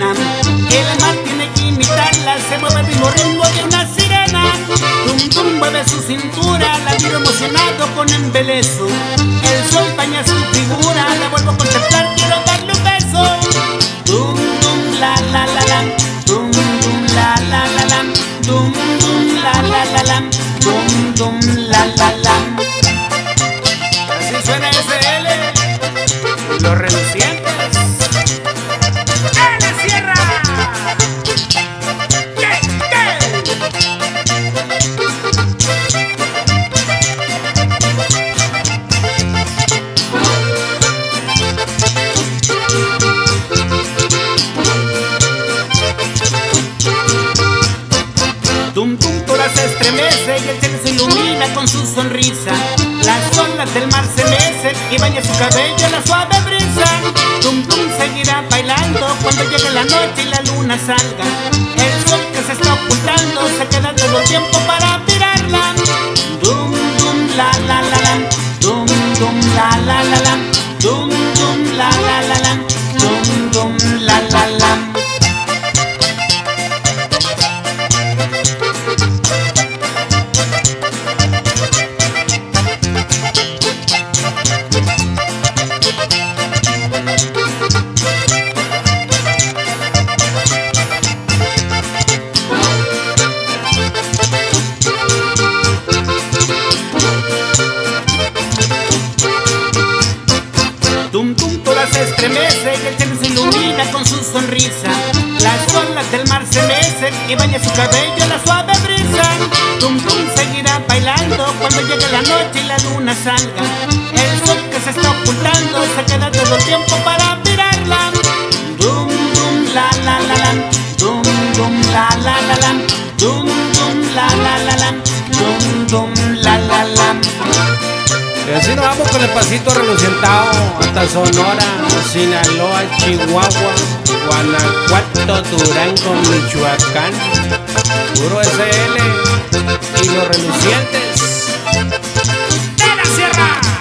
morena. El mar tiene que imitarla, se mueve el mismo ritmo de una sirena. Tum tum mueve su cintura, la miro emocionado con embeleso. El sol baña su figura, la vuelvo a contemplar, quiero darle un beso. Tum tum la la la la, tum tum la la la la, tum tum la la la la, tum tum la la la. Así suena SL, los relucientes. ¡En la sierra! Tum tum toda se estremece y el cielo se ilumina con su sonrisa. Las olas del mar se mecen y baña su cabello la suave brisa. Tum tum seguirá bailando cuando llegue la noche y la luna salga. El sol que se está ocultando se queda todo el tiempo para mirarla. Tum tum la la la la, tum tum la la la la, tum tum la la la la, tum tum la la la. Tum tum toda se estremece y el cielo se ilumina con su sonrisa. Las olas del mar se mecen y baña su cabello la suave brisa. Tum tum seguirá bailando cuando llegue la noche y la luna salga. El sol que se está ocultando se queda todo el tiempo para mirarla. Tum tum la la la la, tum tum la la la la, tum tum la la la la, tum tum la la la. Y así nos vamos con el pasito relucientado hasta Sonora, Sinaloa, Chihuahua, Guanajuato, Durango, Michoacán. Puro SL y los relucientes de la sierra.